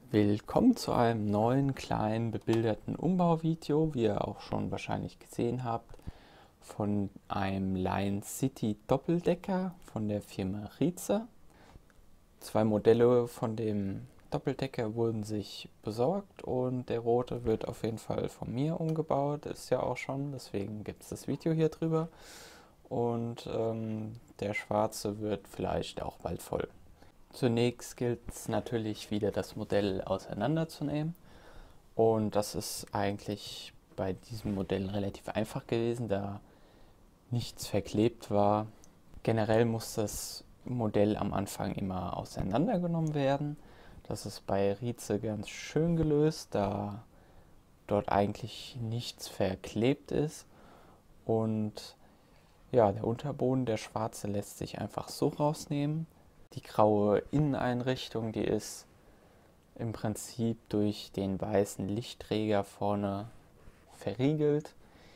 Willkommen zu einem neuen kleinen bebilderten Umbauvideo, wie ihr auch schon wahrscheinlich gesehen habt, von einem Lion City Doppeldecker von der Firma Rize. Zwei Modelle von dem Doppeldecker wurden sich besorgt und der rote wird auf jeden Fall von mir umgebaut, ist ja auch schon, deswegen gibt es das Video hier drüber. Und der schwarze wird vielleicht auch bald voll. Zunächst gilt es natürlich wieder das Modell auseinanderzunehmen und das ist eigentlich bei diesem Modell relativ einfach gewesen, da nichts verklebt war. Generell muss das Modell am Anfang immer auseinandergenommen werden. Das ist bei Rize ganz schön gelöst, da dort eigentlich nichts verklebt ist und ja, der Unterboden, der schwarze, lässt sich einfach so rausnehmen. Die graue Inneneinrichtung, die ist im Prinzip durch den weißen Lichtträger vorne verriegelt.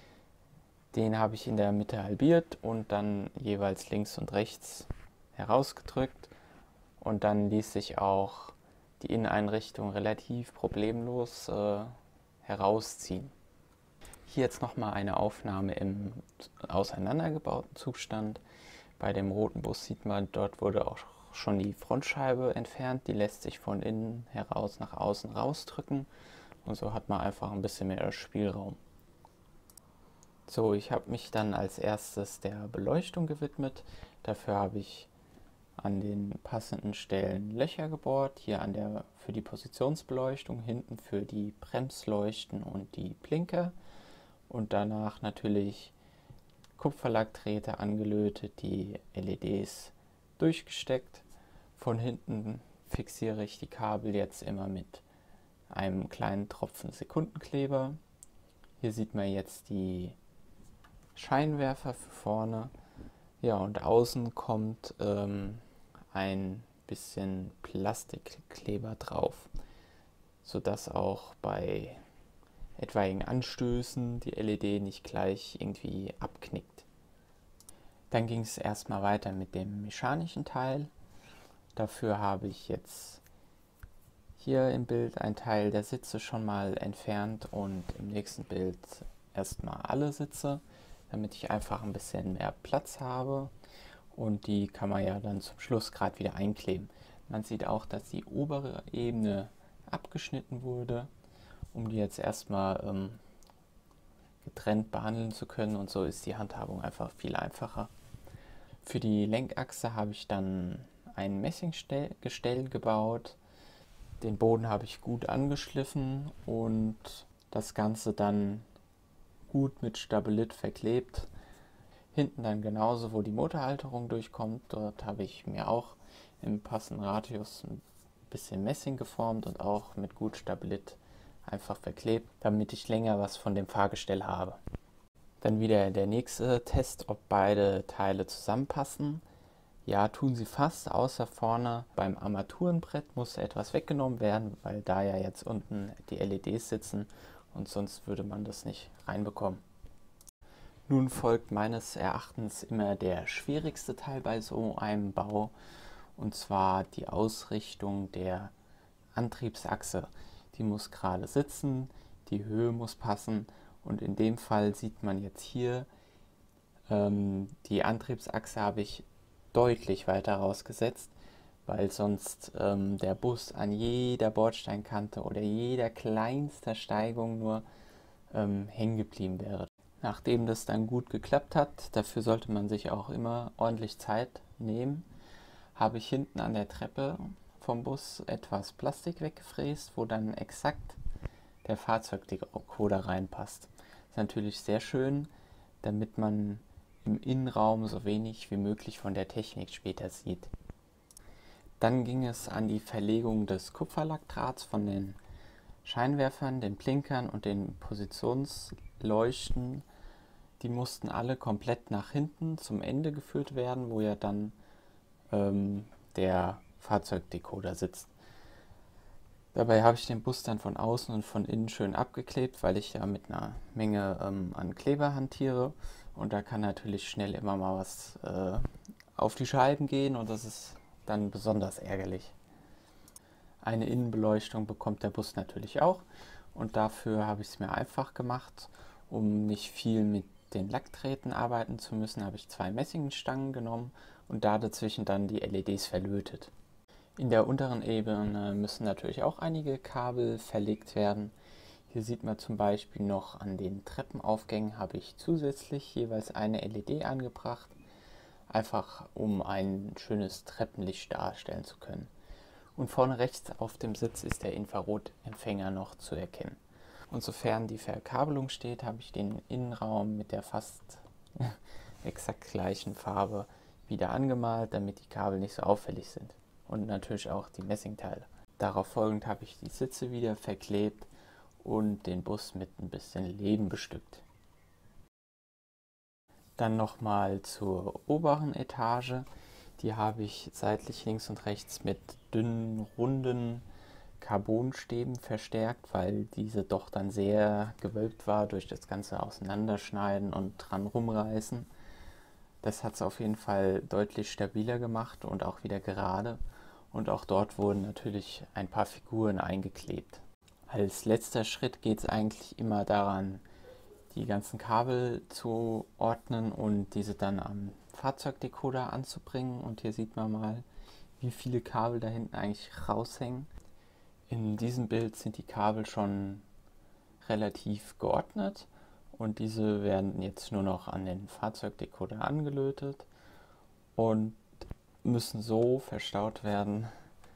Den habe ich in der Mitte halbiert und dann jeweils links und rechts herausgedrückt. Und dann ließ sich auch die Inneneinrichtung relativ problemlos herausziehen. Hier jetzt nochmal eine Aufnahme im auseinandergebauten Zustand. Bei dem roten Bus sieht man, dort wurde auch schon die Frontscheibe entfernt. Die lässt sich von innen heraus nach außen rausdrücken. Und so hat man einfach ein bisschen mehr Spielraum. So, ich habe mich dann als erstes der Beleuchtung gewidmet. Dafür habe ich an den passenden Stellen Löcher gebohrt. Hier für die Positionsbeleuchtung, hinten für die Bremsleuchten und die Blinker. Und danach natürlich Kupferlackdrähte angelötet, die LEDs durchgesteckt. Von hinten fixiere ich die Kabel jetzt immer mit einem kleinen Tropfen Sekundenkleber. Hier sieht man jetzt die Scheinwerfer für vorne. Ja, und außen kommt ein bisschen Plastikkleber drauf, sodass auch bei etwaigen Anstößen die LED nicht gleich irgendwie abknickt. Dann ging es erstmal weiter mit dem mechanischen Teil. Dafür habe ich jetzt hier im Bild einen Teil der Sitze schon mal entfernt und im nächsten Bild erstmal alle Sitze, damit ich einfach ein bisschen mehr Platz habe. Und die kann man ja dann zum Schluss gerade wieder einkleben. Man sieht auch, dass die obere Ebene abgeschnitten wurde, um die jetzt erstmal getrennt behandeln zu können, und so ist die Handhabung einfach viel einfacher. Für die Lenkachse habe ich dann ein Messinggestell gebaut. Den Boden habe ich gut angeschliffen und das Ganze dann gut mit Stabilit verklebt. Hinten dann genauso, wo die Motorhalterung durchkommt. Dort habe ich mir auch im passenden Radius ein bisschen Messing geformt und auch mit gut Stabilit einfach verklebt, damit ich länger was von dem Fahrgestell habe. Dann wieder der nächste Test, ob beide Teile zusammenpassen. Ja, tun sie fast, außer vorne beim Armaturenbrett muss etwas weggenommen werden, weil da ja jetzt unten die LEDs sitzen und sonst würde man das nicht reinbekommen. Nun folgt meines Erachtens immer der schwierigste Teil bei so einem Bau, und zwar die Ausrichtung der Antriebsachse. Die muss gerade sitzen, die Höhe muss passen und in dem Fall sieht man jetzt hier, die Antriebsachse habe ich deutlich weiter rausgesetzt, weil sonst der Bus an jeder Bordsteinkante oder jeder kleinster Steigung nur hängen geblieben wäre. Nachdem das dann gut geklappt hat, dafür sollte man sich auch immer ordentlich Zeit nehmen, habe ich hinten an der Treppe vom Bus etwas Plastik weggefräst, wo dann exakt der Fahrzeugdecoder reinpasst. Ist natürlich sehr schön, damit man im Innenraum so wenig wie möglich von der Technik später sieht. Dann ging es an die Verlegung des Kupferlackdrahts von den Scheinwerfern, den Blinkern und den Positionsleuchten. Die mussten alle komplett nach hinten zum Ende geführt werden, wo ja dann der Fahrzeugdecoder sitzt. Dabei habe ich den Bus dann von außen und von innen schön abgeklebt, weil ich ja mit einer Menge an Kleber hantiere und da kann natürlich schnell immer mal was auf die Scheiben gehen und das ist dann besonders ärgerlich. Eine Innenbeleuchtung bekommt der Bus natürlich auch und dafür habe ich es mir einfach gemacht, um nicht viel mit den Lackdrähten arbeiten zu müssen, habe ich 2 Messingstangen genommen und da dazwischen dann die LEDs verlötet. In der unteren Ebene müssen natürlich auch einige Kabel verlegt werden. Hier sieht man zum Beispiel noch an den Treppenaufgängen habe ich zusätzlich jeweils eine LED angebracht, einfach um ein schönes Treppenlicht darstellen zu können. Und vorne rechts auf dem Sitz ist der Infrarotempfänger noch zu erkennen. Und sofern die Verkabelung steht, habe ich den Innenraum mit der fast exakt gleichen Farbe wieder angemalt, damit die Kabel nicht so auffällig sind. Und natürlich auch die Messingteile. Darauf folgend habe ich die Sitze wieder verklebt und den Bus mit ein bisschen Leben bestückt. Dann nochmal zur oberen Etage. Die habe ich seitlich links und rechts mit dünnen, runden Carbonstäben verstärkt, weil diese doch dann sehr gewölbt war durch das ganze Auseinanderschneiden und dran rumreißen. Das hat es auf jeden Fall deutlich stabiler gemacht und auch wieder gerade. Und auch dort wurden natürlich ein paar Figuren eingeklebt. Als letzter Schritt geht es eigentlich immer daran, die ganzen Kabel zu ordnen und diese dann am Fahrzeugdecoder anzubringen. Und hier sieht man mal, wie viele Kabel da hinten eigentlich raushängen. In diesem Bild sind die Kabel schon relativ geordnet und diese werden jetzt nur noch an den Fahrzeugdecoder angelötet und müssen so verstaut werden,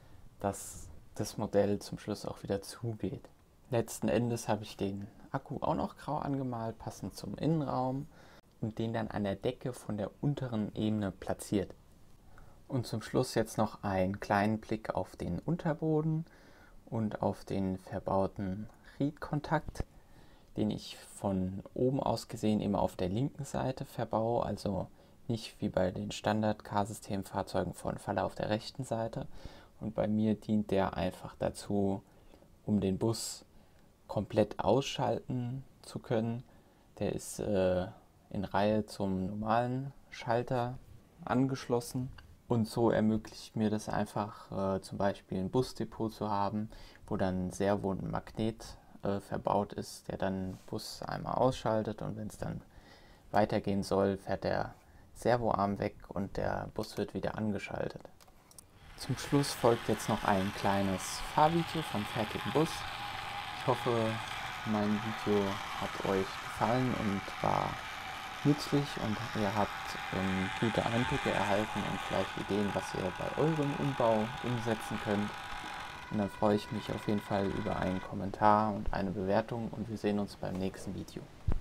dass das Modell zum Schluss auch wieder zugeht. Letzten Endes habe ich den Akku auch noch grau angemalt, passend zum Innenraum und den dann an der Decke von der unteren Ebene platziert. Und zum Schluss jetzt noch einen kleinen Blick auf den Unterboden und auf den verbauten Riedkontakt, den ich von oben aus gesehen immer auf der linken Seite verbaue, also nicht wie bei den Standard-K-System-Fahrzeugen von Falle auf der rechten Seite. Und bei mir dient der einfach dazu, um den Bus komplett ausschalten zu können. Der ist in Reihe zum normalen Schalter angeschlossen. Und so ermöglicht mir das einfach, zum Beispiel ein Busdepot zu haben, wo dann ein Servo und ein Magnet verbaut ist, der dann den Bus einmal ausschaltet und wenn es dann weitergehen soll, fährt der Servoarm weg und der Bus wird wieder angeschaltet. Zum Schluss folgt jetzt noch ein kleines Fahrvideo vom fertigen Bus. Ich hoffe, mein Video hat euch gefallen und war nützlich und ihr habt gute Einblicke erhalten und vielleicht Ideen, was ihr bei eurem Umbau umsetzen könnt. Und dann freue ich mich auf jeden Fall über einen Kommentar und eine Bewertung und wir sehen uns beim nächsten Video.